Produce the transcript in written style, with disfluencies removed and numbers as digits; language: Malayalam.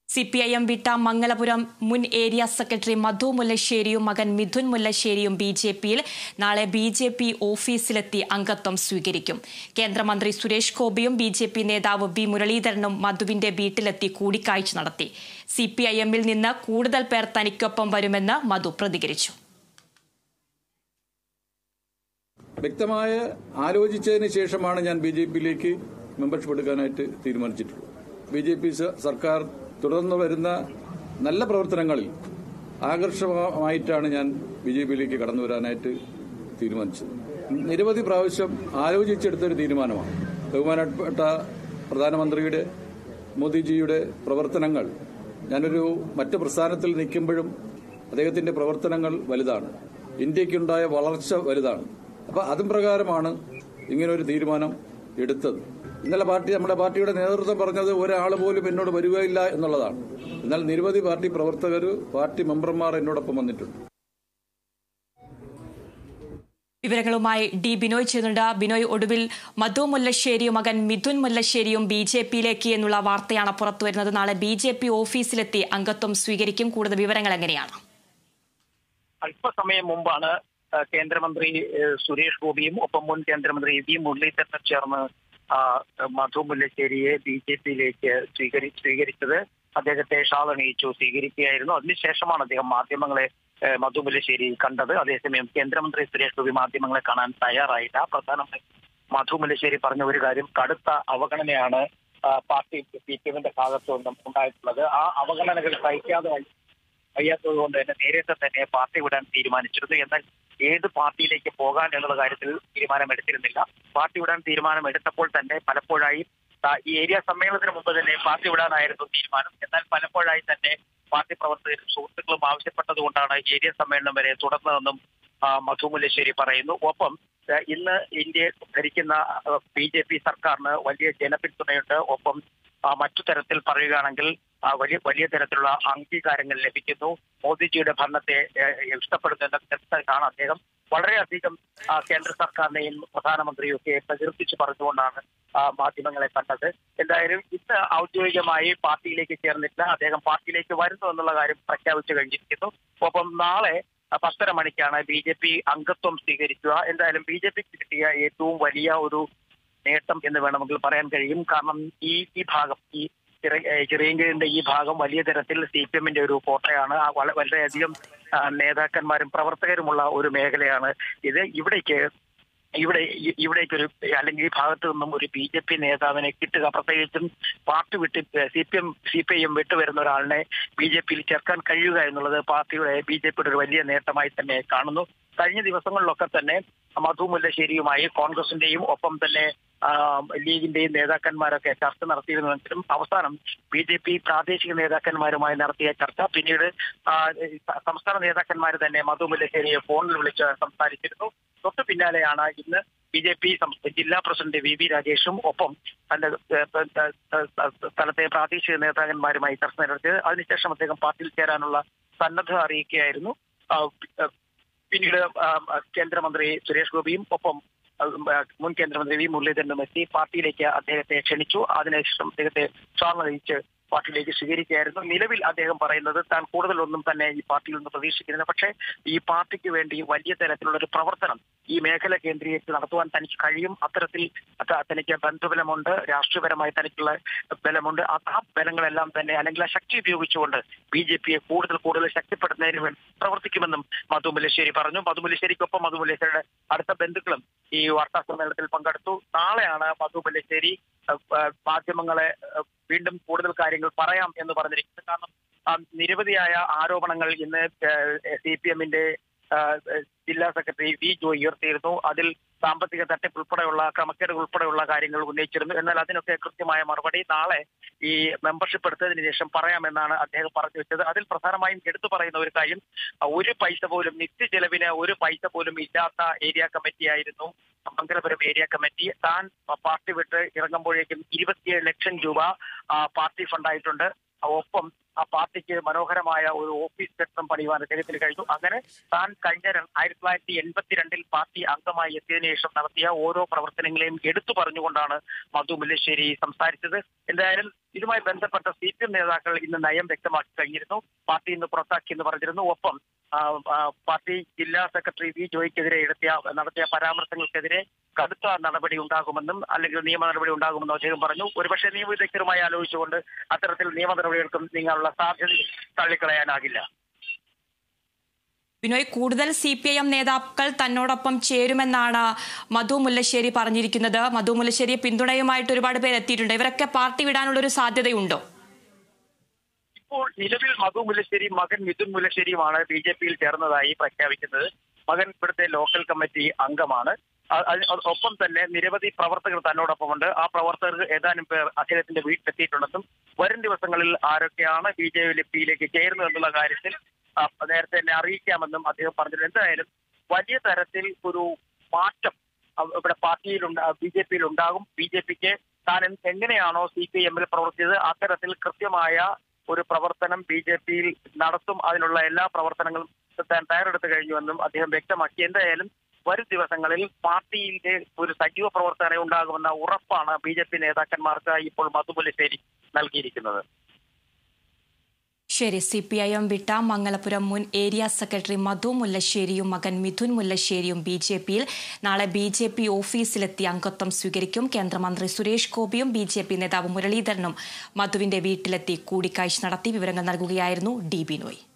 CPIM വിട്ട മംഗലപുരം മുൻ ഏരിയ സെക്രട്ടറി മധു മുല്ലശ്ശേരിയും മകൻ മിഥുൻ മുല്ലശ്ശേരിയും BJPയിൽ നാളെ BJP ഓഫീസിലെത്തി അംഗത്വം സ്വീകരിക്കും. കേന്ദ്രമന്ത്രി സുരേഷ് ഗോപിയും BJP നേതാവ് V. മുരളീധരനും മധുവിന്റെ വീട്ടിലെത്തി കൂടിക്കാഴ്ച നടത്തി. CPIMൽ നിന്ന് കൂടുതൽ പേർ തനിക്കൊപ്പം വരുമെന്ന് മധു പ്രതികരിച്ചു. വ്യക്തമായ ആലോചിച്ചതിന് ശേഷമാണ് ഞാൻ BJPയിലേക്ക് മെമ്പർഷിപ്പ് എടുക്കാനായിട്ട് തീരുമാനിച്ചിട്ടുള്ളത്. BJP സർക്കാർ തുടർന്ന് വരുന്ന നല്ല പ്രവർത്തനങ്ങളിൽ ആകർഷകമായിട്ടാണ് ഞാൻ BJPയിലേക്ക് കടന്നു വരാനായിട്ട് തീരുമാനിച്ചത്. നിരവധി പ്രാവശ്യം ആലോചിച്ചെടുത്തൊരു തീരുമാനമാണ്. ബഹുമാനപ്പെട്ട പ്രധാനമന്ത്രിയുടെ മോദിജിയുടെ പ്രവർത്തനങ്ങൾ ഞാനൊരു മറ്റ് പ്രസ്ഥാനത്തിൽ നിൽക്കുമ്പോഴും അദ്ദേഹത്തിന്റെ പ്രവർത്തനങ്ങൾ വലുതാണ്. ഇന്ത്യക്കുണ്ടായ വളർച്ച വലുതാണ്. അപ്പോൾ അതും പ്രകാരമാണ് ഇങ്ങനൊരു തീരുമാനം എടുത്തത്. ഇന്നലെ നമ്മുടെ പാർട്ടിയുടെ നേതൃത്വം പറഞ്ഞത് ഒരാൾ പോലും എന്നോട് വരികയില്ല എന്നുള്ളതാണ്. എന്നാൽ നിരവധി പാർട്ടി പ്രവർത്തകർ, പാർട്ടി മെമ്പർമാർ എന്നോടൊപ്പം വന്നിട്ടുണ്ട്. വിവരങ്ങളുമായി D. ബിനോയ് ചെയ്യുന്നുണ്ട്. ബിനോയ്, ഒടുവിൽ മധു മുല്ലശ്ശേരിയും മകൻ മിഥുൻ മുല്ലശ്ശേരിയും BJPയിലേക്ക് എന്നുള്ള വാർത്തയാണ് പുറത്തുവരുന്നത്. നാളെ BJP ഓഫീസിലെത്തി അംഗത്വം സ്വീകരിക്കും. കൂടുതൽ വിവരങ്ങൾ എങ്ങനെയാണ്? അല്പസമയം മുമ്പാണ് കേന്ദ്രമന്ത്രി സുരേഷ് ഗോപിയും ഒപ്പം മുൻ കേന്ദ്രമന്ത്രി V. മുരളീധരനും ചേർന്ന് മധു മുല്ലശ്ശേരിയെ BJPയിലേക്ക് സ്വീകരിച്ചത്. അദ്ദേഹത്തെ ഷാളണിയിച്ചു സ്വീകരിക്കുകയായിരുന്നു. അതിനുശേഷമാണ് അദ്ദേഹം മാധ്യമങ്ങളെ മധു മുല്ലശ്ശേരി കണ്ടത്. അതേസമയം കേന്ദ്രമന്ത്രി സുരേഷ് ഗോപി മാധ്യമങ്ങളെ കാണാൻ തയ്യാറായില്ല. പ്രധാനമന്ത്രി മധു മുല്ലശ്ശേരി പറഞ്ഞ ഒരു കാര്യം, കടുത്ത അവഗണനയാണ് പാർട്ടി CPMന്റെ ഭാഗത്തു നിന്നും ഉണ്ടായിട്ടുള്ളത്. ആ അവഗണനകൾ കഴിയാത്തത് കൊണ്ട് തന്നെ നേരത്തെ തന്നെ പാർട്ടി വിടാൻ തീരുമാനിച്ചിരുന്നു. എന്നാൽ ഏത് പാർട്ടിയിലേക്ക് പോകാൻ എന്നുള്ള കാര്യത്തിൽ തീരുമാനമെടുത്തിരുന്നില്ല. പാർട്ടി വിടാൻ തീരുമാനമെടുത്തപ്പോൾ തന്നെ പലപ്പോഴായി ഈ ഏരിയ സമ്മേളനത്തിന് മുമ്പ് തന്നെ പാർട്ടി വിടാനായിരുന്നു തീരുമാനം. എന്നാൽ പലപ്പോഴായി തന്നെ പാർട്ടി പ്രവർത്തകരും സുഹൃത്തുക്കളും ആവശ്യപ്പെട്ടതുകൊണ്ടാണ് ഏരിയ സമ്മേളനം വരെ തുടർന്നതെന്നും മധു മുല്ലശ്ശേരി പറയുന്നു. ഒപ്പം ഇന്ന് ഇന്ത്യയെ ഭരിക്കുന്ന BJP സർക്കാരിന് വലിയ ജനപിന്തുണയുണ്ട്. ഒപ്പം മറ്റു തരത്തിൽ പറയുകയാണെങ്കിൽ വലിയ തരത്തിലുള്ള അംഗീകാരങ്ങൾ ലഭിക്കുന്നു. മോദിജിയുടെ ഭരണത്തെ ഇഷ്ടപ്പെടുന്ന തരത്തിലാണ് അദ്ദേഹം വളരെയധികം കേന്ദ്ര സർക്കാരിനെയും പ്രധാനമന്ത്രിയും ഒക്കെ പ്രകീർത്തിച്ച് പറഞ്ഞുകൊണ്ടാണ് മാധ്യമങ്ങളെ കണ്ടത്. എന്തായാലും ഇന്ന് ഔദ്യോഗികമായി പാർട്ടിയിലേക്ക് ചേർന്നിട്ട് അദ്ദേഹം പാർട്ടിയിലേക്ക് വരുന്നു എന്നുള്ള കാര്യം പ്രഖ്യാപിച്ചു കഴിഞ്ഞിരിക്കുന്നു. ഒപ്പം നാളെ 10:30 മണിക്കാണ് BJP അംഗത്വം സ്വീകരിക്കുക. എന്തായാലും BJPക്ക് കിട്ടിയ ഏറ്റവും വലിയ ഒരു നേട്ടം എന്ന് വേണമെങ്കിൽ പറയാൻ കഴിയും. കാരണം ഈ ഭാഗം, ഈ ചിറയൻകീഴിന്റെ ഈ ഭാഗം വലിയ തരത്തിൽ CPMന്റെ ഒരു കോട്ടയാണ്. വളരെയധികം നേതാക്കന്മാരും പ്രവർത്തകരുമുള്ള ഒരു മേഖലയാണ് ഇത്. ഇവിടേക്കൊരു അല്ലെങ്കിൽ ഈ ഭാഗത്തു നിന്നും ഒരു BJP നേതാവിനെ കിട്ടുക, പ്രത്യേകിച്ചും പാർട്ടി വിട്ട് CPIM വിട്ടുവരുന്ന ഒരാളിനെ BJPയിൽ ചേർക്കാൻ കഴിയുക എന്നുള്ളത് BJPയുടെ ഒരു വലിയ നേട്ടമായി തന്നെ കാണുന്നു. കഴിഞ്ഞ ദിവസങ്ങളിലൊക്കെ തന്നെ മധു മുല്ലശ്ശേരിയുമായി കോൺഗ്രസിന്റെയും ഒപ്പം തന്നെ ലീഗിന്റെയും നേതാക്കന്മാരൊക്കെ ചർച്ച നടത്തിയിരുന്നെങ്കിലും അവസാനം BJP പ്രാദേശിക നേതാക്കന്മാരുമായി നടത്തിയ ചർച്ച പിന്നീട് സംസ്ഥാന നേതാക്കന്മാർ തന്നെ മധു മുല്ലശ്ശേരിയെ ഫോണിൽ വിളിച്ച് സംസാരിച്ചിരുന്നു. തൊട്ടു പിന്നാലെയാണ് ഇന്ന് BJP ജില്ലാ പ്രസിഡന്റ് VV രാജേഷും ഒപ്പം തന്റെ സ്ഥലത്തെ പ്രാദേശിക നേതാക്കന്മാരുമായി ചർച്ച നടത്തിയത്. അതിനുശേഷം അദ്ദേഹം പാർട്ടിയിൽ ചേരാനുള്ള സന്നദ്ധത അറിയിക്കുകയായിരുന്നു. പിന്നീട് കേന്ദ്രമന്ത്രി സുരേഷ് ഗോപിയും ഒപ്പം മുൻ കേന്ദ്രമന്ത്രി V. മുരളീധരനും എത്തി പാർട്ടിയിലേക്ക് അദ്ദേഹത്തെ ക്ഷണിച്ചു. അതിനുശേഷം അദ്ദേഹത്തെ ക്ഷണിച്ച് പാർട്ടിയിലേക്ക് സ്വീകരിക്കുകയായിരുന്നു. നിലവിൽ അദ്ദേഹം പറയുന്നത് താൻ കൂടുതലൊന്നും തന്നെ ഈ പാർട്ടിയിൽ നിന്ന് പ്രതീക്ഷിക്കുന്നില്ല. പക്ഷേ ഈ പാർട്ടിക്ക് വേണ്ടി വലിയ തരത്തിലുള്ള ഒരു പ്രവർത്തനം ഈ മേഖല കേന്ദ്രീകരിച്ച് നടത്തുവാൻ തനിക്ക് കഴിയും. അത്തരത്തിൽ തനിക്ക് ബന്ധുബലമുണ്ട്, രാഷ്ട്രീയപരമായി തനിക്കുള്ള ബലമുണ്ട്. ആ ബലങ്ങളെല്ലാം തന്നെ അല്ലെങ്കിൽ ആ ശക്തി ഉപയോഗിച്ചുകൊണ്ട് BJPയെ കൂടുതൽ ശക്തിപ്പെടുത്തുന്നതിന് വേണ്ടി പ്രവർത്തിക്കുമെന്നും മധു മുല്ലശ്ശേരി പറഞ്ഞു. മധു മുല്ലശ്ശേരിക്കൊപ്പം മധു മുല്ലശ്ശേരിയുടെ അടുത്ത ബന്ധുക്കളും ഈ വാർത്താ സമ്മേളനത്തിൽ പങ്കെടുത്തു. നാളെയാണ് മധു മുല്ലശ്ശേരി മാധ്യമങ്ങളെ വീണ്ടും കൂടുതൽ കാര്യങ്ങൾ പറയാം എന്ന് പറഞ്ഞിരിക്കുന്നത്. കാരണം നിരവധിയായ ആരോപണങ്ങൾ ഇന്ന് CPMന്റെ ജില്ലാ സെക്രട്ടറി V. ജോയ് ഉയർത്തിയിരുന്നു. അതിൽ സാമ്പത്തിക തട്ടിപ്പ് ഉൾപ്പെടെയുള്ള ക്രമക്കേടുകൾ ഉൾപ്പെടെയുള്ള കാര്യങ്ങൾ ഉന്നയിച്ചിരുന്നു. എന്നാൽ അതിനൊക്കെ കൃത്യമായ മറുപടി നാളെ ഈ മെമ്പർഷിപ്പ് എടുത്തതിന് ശേഷം പറയാമെന്നാണ് അദ്ദേഹം പറഞ്ഞു വെച്ചത്. അതിൽ പ്രധാനമായും എടുത്തു പറയുന്ന ഒരു കാര്യം, ഒരു പൈസ പോലും നിത്യചെലവിന് ഒരു പൈസ പോലും ഇല്ലാത്ത ഏരിയ കമ്മിറ്റിയായിരുന്നു മംഗലപുരം ഏരിയ കമ്മിറ്റി. താൻ പാർട്ടി വിട്ട് ഇറങ്ങുമ്പോഴേക്കും 27 ലക്ഷം രൂപ പാർട്ടി ഫണ്ടായിട്ടുണ്ട്. ഒപ്പം ആ പാർട്ടിക്ക് മനോഹരമായ ഒരു ഓഫീസ് കെട്ടിടം പണിയുവാൻ അദ്ദേഹത്തിന് കഴിഞ്ഞു. അങ്ങനെ താൻ കഴിഞ്ഞ 1982 പാർട്ടി അംഗമായി എത്തിയതിനു ശേഷം നടത്തിയ ഓരോ പ്രവർത്തനങ്ങളെയും എടുത്തു പറഞ്ഞുകൊണ്ടാണ് മധു മുല്ലശ്ശേരി സംസാരിച്ചത്. എന്തായാലും ഇതുമായി ബന്ധപ്പെട്ട CPM നേതാക്കൾ ഇന്ന് നയം വ്യക്തമാക്കി കഴിഞ്ഞിരുന്നു. പാർട്ടി ഇന്ന് പുറത്താക്കിയെന്ന് പറഞ്ഞിരുന്നു. ഒപ്പം പാർട്ടി ജില്ലാ സെക്രട്ടറി വി ജോയ്ക്കെതിരെ നടത്തിയ പരാമർശങ്ങൾക്കെതിരെ കടുത്ത നടപടി ഉണ്ടാകുമെന്നും അല്ലെങ്കിൽ നിയമ നടപടി ഉണ്ടാകുമെന്നും അദ്ദേഹം പറഞ്ഞു. ഒരുപക്ഷെ നിയമവിദഗ്ധരുമായി ആലോചിച്ചുകൊണ്ട് അത്തരത്തിൽ നിയമ നടപടികൾക്കും നീങ്ങാനുള്ള സാധ്യത തള്ളിക്കളയാനാകില്ല. ബിനോയ്, കൂടുതൽ CPIM നേതാക്കൾ തന്നോടൊപ്പം ചേരുമെന്നാണ് മധു മുല്ലശ്ശേരി പറഞ്ഞിരിക്കുന്നത്. മധു മുല്ലശ്ശേരിയെ പിന്തുണയുമായിട്ട് ഒരുപാട് പേര് എത്തിയിട്ടുണ്ട്. ഇവരൊക്കെ പാർട്ടി വിടാനുള്ള ഒരു സാധ്യതയുണ്ടോ? ഇപ്പോൾ നിലവിൽ മധു മുല്ലശ്ശേരി മകൻ മിഥുൻ മുല്ലശ്ശേരിയുമാണ് BJPയിൽ ചേർന്നതായി പ്രഖ്യാപിക്കുന്നത്. മകൻ ഇവിടുത്തെ ലോക്കൽ കമ്മിറ്റി അംഗമാണ്. ഒപ്പം തന്നെ നിരവധി പ്രവർത്തകർ തന്നോടൊപ്പമുണ്ട്. ആ പ്രവർത്തകർ ഏതാനും പേർ അദ്ദേഹത്തിന്റെ വീട്ടിലെത്തിയിട്ടുണ്ടെന്നും വരും ദിവസങ്ങളിൽ ആരൊക്കെയാണ് BJPയിലേക്ക് ചേരുന്നതെന്നുള്ള കാര്യത്തിൽ നേരത്തെ തന്നെ അറിയിക്കാമെന്നും അദ്ദേഹം പറഞ്ഞിട്ടുണ്ട്. എന്തായാലും വലിയ തരത്തിൽ ഒരു മാറ്റം ഇവിടെ പാർട്ടിയിലുണ്ട്, BJPയിൽ ഉണ്ടാകും. BJPക്ക് താൻ എങ്ങനെയാണോ CPIMൽ പ്രവർത്തിച്ചത് അത്തരത്തിൽ കൃത്യമായ ഒരു പ്രവർത്തനം BJPയിൽ നടത്തും. അതിനുള്ള എല്ലാ പ്രവർത്തനങ്ങളും താൻ തയ്യാറെടുത്തു കഴിഞ്ഞുവെന്നും അദ്ദേഹം വ്യക്തമാക്കി. എന്തായാലും വരും ദിവസങ്ങളിൽ പാർട്ടിയിലെ ഒരു സജീവ പ്രവർത്തനം ഉണ്ടാകുമെന്ന ഉറപ്പാണ് BJP നേതാക്കന്മാർക്ക് ഇപ്പോൾ മധു മുല്ലശ്ശേരി നൽകിയിരിക്കുന്നത്. ശരി, CPIM വിട്ട മംഗലപുരം മുൻ ഏരിയ സെക്രട്ടറി മധു മുല്ലശ്ശേരിയും മകൻ മിഥുൻ മുല്ലശ്ശേരിയും BJPയിൽ നാളെ BJP ഓഫീസിലെത്തി അംഗത്വം സ്വീകരിക്കും. കേന്ദ്രമന്ത്രി സുരേഷ് ഗോപിയും BJP നേതാവ് മുരളീധരനും മധുവിന്റെ വീട്ടിലെത്തി കൂടിക്കാഴ്ച നടത്തി. വിവരങ്ങൾ നൽകുകയായിരുന്നു DB നോയ്.